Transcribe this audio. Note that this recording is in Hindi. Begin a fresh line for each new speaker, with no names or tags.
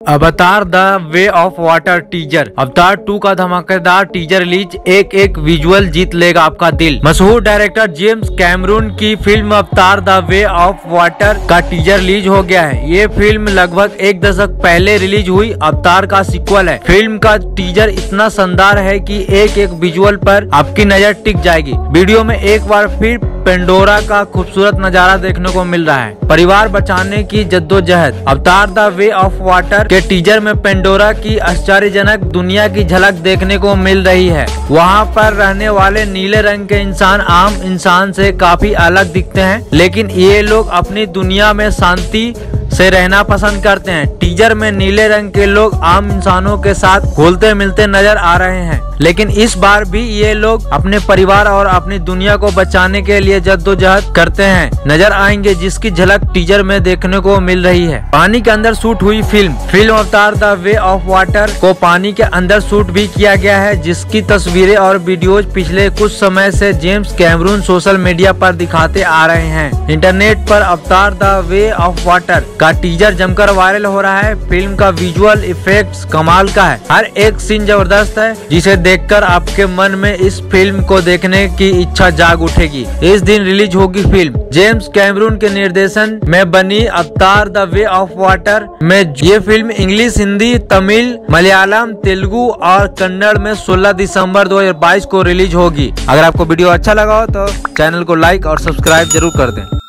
अवतार the way of water teaser. Avatar 2 का धमाकेदार टीजर रिलीज एक विजुअल जीत लेगा आपका दिल। मशहूर डायरेक्टर जेम्स कैमरून की film Avatar the way of water का टीजर रिलीज हो गया है। ये फिल्म लगभग एक दशक पहले रिलीज हुई अवतार का सीक्वल है। फिल्म का टीजर इतना शानदार है कि एक विजुअल पर आपकी नजर टिक जाएगी। वीडियो में एक बार फिर पेंडोरा का खूबसूरत नजारा देखने को मिल रहा है। परिवार बचाने की जद्दोजहद। Avatar the way of water के टीजर में पेंडोरा की आश्चर्यजनक दुनिया की झलक देखने को मिल रही है। वहाँ पर रहने वाले नीले रंग के इंसान आम इंसान से काफी अलग दिखते हैं, लेकिन ये लोग अपनी दुनिया में शांति से रहना पसंद करते हैं। टीजर में नीले रंग के लोग आम इंसानों के साथ घुलते मिलते नजर आ रहे हैं, लेकिन इस बार भी ये लोग अपने परिवार और अपनी दुनिया को बचाने के लिए जद्दोजहद करते हैं नजर आएंगे, जिसकी झलक टीजर में देखने को मिल रही है। पानी के अंदर शूट हुई film Avatar the way of water को पानी के अंदर शूट भी किया गया है, जिसकी तस्वीरें और वीडियोज पिछले कुछ समय से जेम्स कैमरून सोशल मीडिया पर दिखाते आ रहे हैं। इंटरनेट पर Avatar the way of water का टीजर जमकर वायरल हो रहा है। फिल्म का विजुअल इफेक्ट्स कमाल का है। हर एक सीन जबरदस्त है, जिसे देखकर आपके मन में इस फिल्म को देखने की इच्छा जाग उठेगी। इस दिन रिलीज होगी फिल्म। जेम्स कैमरून के निर्देशन में बनी अवतार द वे ऑफ वाटर में ये फिल्म इंग्लिश, हिंदी, तमिल, मलयालम, तेलुगु और कन्नड़ में 16 दिसंबर 2022 को रिलीज होगी। अगर आपको वीडियो अच्छा लगा हो तो चैनल को लाइक और सब्सक्राइब जरूर कर दें।